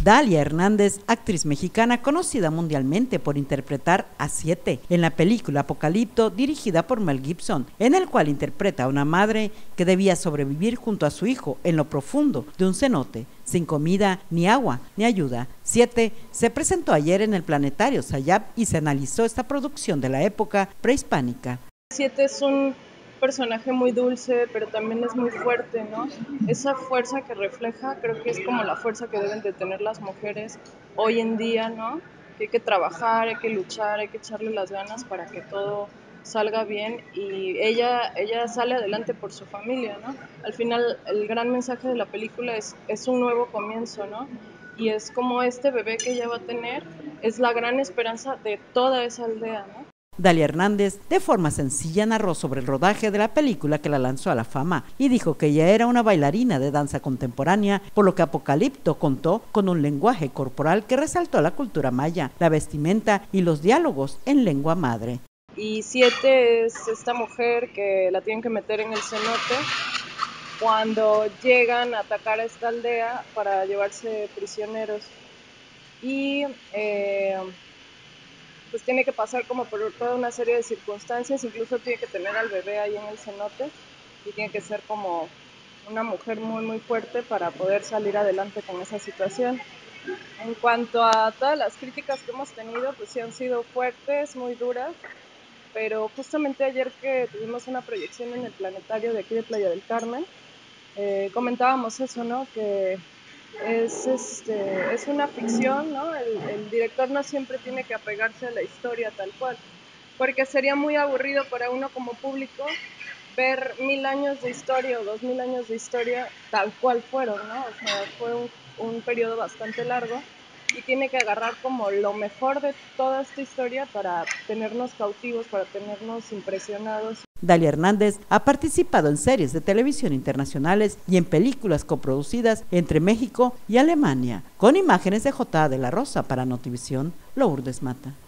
Dalia Hernández, actriz mexicana conocida mundialmente por interpretar a Siete en la película Apocalipto, dirigida por Mel Gibson, en el cual interpreta a una madre que debía sobrevivir junto a su hijo en lo profundo de un cenote, sin comida, ni agua, ni ayuda. Siete se presentó ayer en el Planetario Sayap y se analizó esta producción de la época prehispánica. Siete es un personaje muy dulce, pero también es muy fuerte, ¿no? Esa fuerza que refleja, creo que es como la fuerza que deben de tener las mujeres hoy en día, ¿no? Que hay que trabajar, hay que luchar, hay que echarle las ganas para que todo salga bien, y ella sale adelante por su familia, ¿no? Al final, el gran mensaje de la película es un nuevo comienzo, ¿no? Y es como este bebé que ella va a tener, es la gran esperanza de toda esa aldea, ¿no? Dalia Hernández, de forma sencilla, narró sobre el rodaje de la película que la lanzó a la fama y dijo que ella era una bailarina de danza contemporánea, por lo que Apocalipto contó con un lenguaje corporal que resaltó la cultura maya, la vestimenta y los diálogos en lengua madre. Y Siete es esta mujer que la tienen que meter en el cenote cuando llegan a atacar a esta aldea para llevarse prisioneros. Y pues tiene que pasar como por toda una serie de circunstancias, incluso tiene que tener al bebé ahí en el cenote y tiene que ser como una mujer muy muy fuerte para poder salir adelante con esa situación. En cuanto a todas las críticas que hemos tenido, pues sí han sido fuertes, muy duras, pero justamente ayer que tuvimos una proyección en el planetario de aquí de Playa del Carmen, comentábamos eso, ¿no? Que es una ficción, ¿no? El director no siempre tiene que apegarse a la historia tal cual, porque sería muy aburrido para uno como público ver 1000 años de historia o 2000 años de historia tal cual fueron, ¿no? O sea, fue un periodo bastante largo y tiene que agarrar como lo mejor de toda esta historia para tenernos cautivos, para tenernos impresionados. Dalia Hernández ha participado en series de televisión internacionales y en películas coproducidas entre México y Alemania, con imágenes de J. de la Rosa para Notivisión, Lourdes Mata.